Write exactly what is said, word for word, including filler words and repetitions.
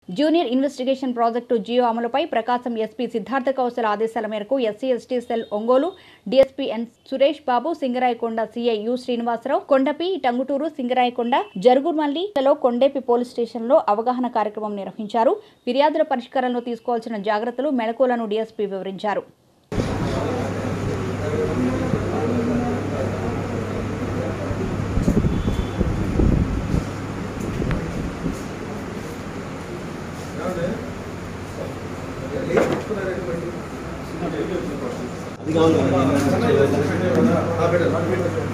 Junior investigation project Jio అమలుపై ప్రకాశం SP Siddhartha Kaushal ఆదేశాల మేరకు SC ST cell Ongole DSP N Suresh Babu, Singarayakonda CI U Srinivasarao, Kondapi, Tangutur, Singarayakonda, జరుగుమల్లిలో కొండేపి పోలీస్ స్టేషన్లో అవగాహన కార్యక్రమం నిర్వహించారు. ఫిర్యాదుల పరిష్కారంలో తీసుకోవాల్సిన జాగ్రత్తలు, మెళకువలను డీఎస్పీ వివరించారు. అది కావాలి